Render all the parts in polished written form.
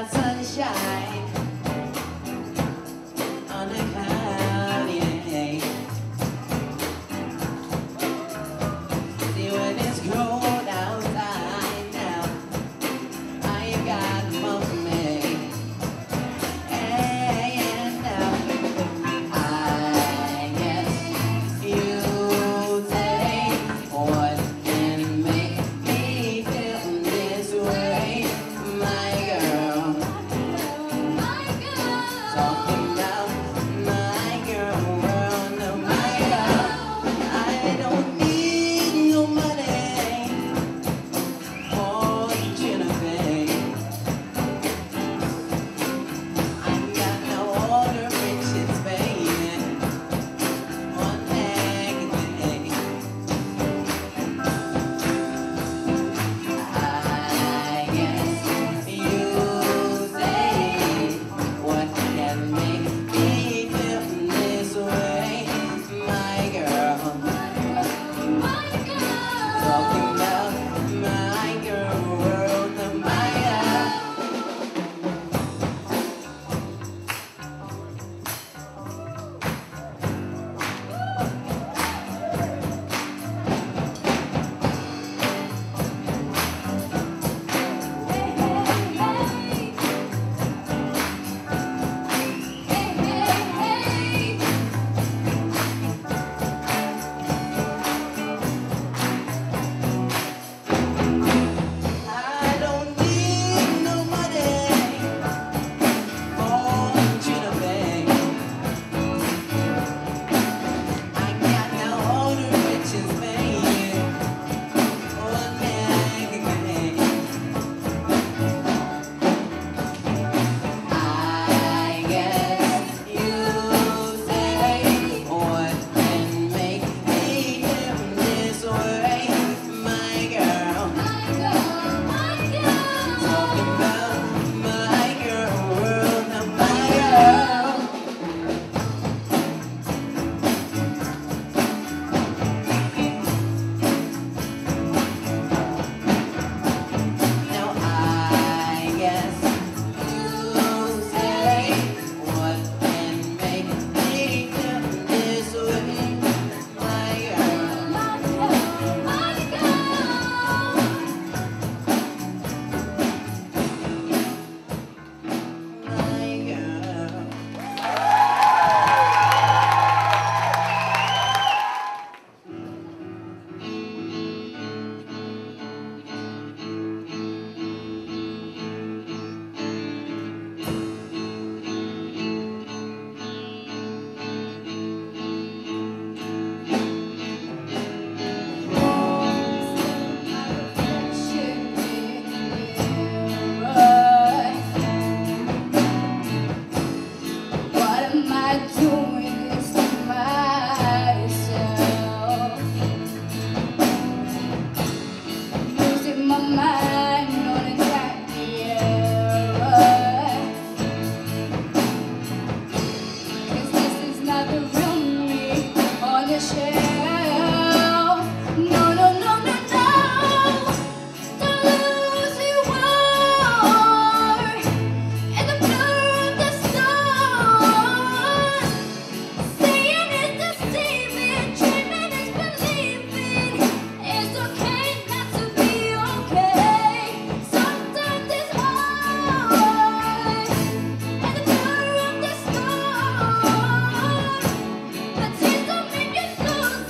got sunshine on the cloudy day. See when it's cold outside now, I got company. And now I guess you say what can make me feel this way, my girl. Talking about my girl, world, no, my girl. I don't need no money or Genevieve. I got no order riches, baby. One negative. I guess you say what can make me feel this way, my girl. Talking about my girl, world, of my girl. I don't need no money or Genevieve. I got no order riches, baby. One negative. I guess you say what can make me feel this way, my girl. Talking about my girl, world, of my girl. Now I guess you say what can make me feel this way, my girl. My girl. What am I doing this to myself? Losing my mind on a tiny error. 'Cause this is not the real me on the shelf. No, no, no, no, no. Don't lose who you are in the blur of the stars. Seeing is deceiving, dreaming is believing. It's okay not to be okay. Sometimes it's hard in the blur of the stars. But tears don't make you lose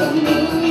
for me.